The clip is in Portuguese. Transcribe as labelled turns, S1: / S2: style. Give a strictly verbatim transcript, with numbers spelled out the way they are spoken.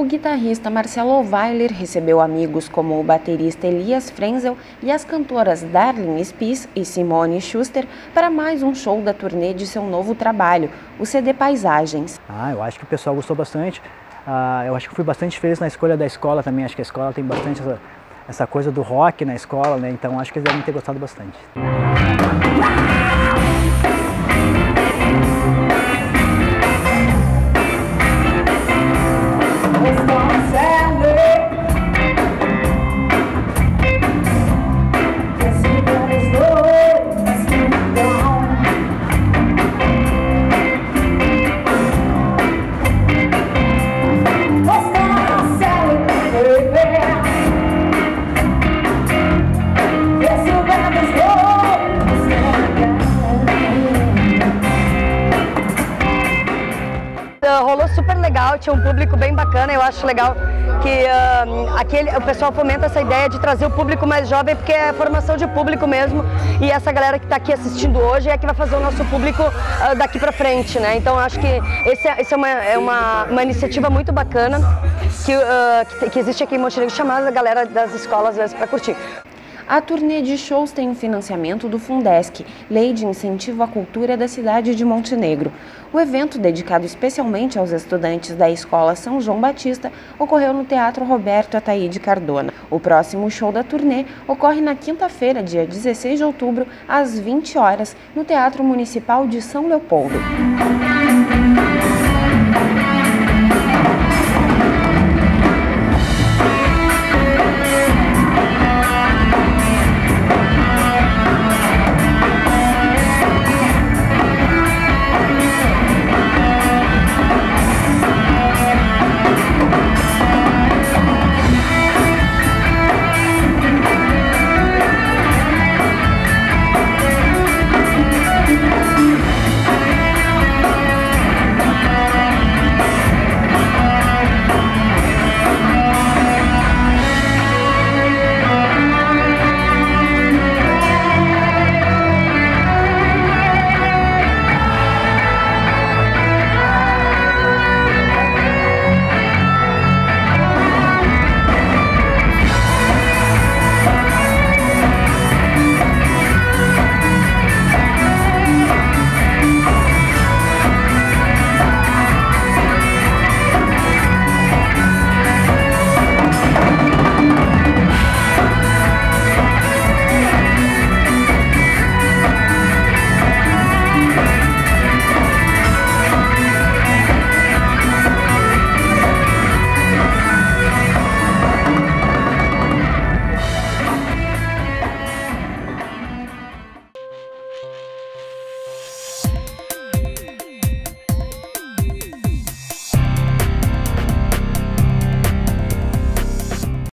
S1: O guitarrista Marcelo Weiler recebeu amigos como o baterista Elias Frenzel e as cantoras Darlene Spies e Simone Schuster para mais um show da turnê de seu novo trabalho, o C D Paisagens.
S2: Ah, eu acho que o pessoal gostou bastante. Ah, eu acho que fui bastante feliz na escolha da escola também. Acho que a escola tem bastante essa, essa coisa do rock na escola, né? Então acho que eles devem ter gostado bastante.
S3: Rolou super legal, tinha um público bem bacana. Eu acho legal que uh, aquele, o pessoal fomenta essa ideia de trazer o público mais jovem, porque é formação de público mesmo, e essa galera que está aqui assistindo hoje é que vai fazer o nosso público uh, daqui para frente, né? Então acho que esse é, esse é, uma, é uma, uma iniciativa muito bacana que, uh, que, que existe aqui em Montenegro, chamada a galera das escolas às vezes para curtir.
S1: A turnê de shows tem o financiamento do Fundesc, Lei de Incentivo à Cultura da cidade de Montenegro. O evento, dedicado especialmente aos estudantes da Escola São João Batista, ocorreu no Teatro Roberto Ataíde Cardona. O próximo show da turnê ocorre na quinta-feira, dia dezesseis de outubro, às vinte horas, no Teatro Municipal de São Leopoldo.